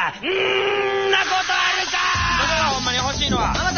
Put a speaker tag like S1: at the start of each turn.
S1: なことあるか。
S2: それはほんまに欲しいのはあな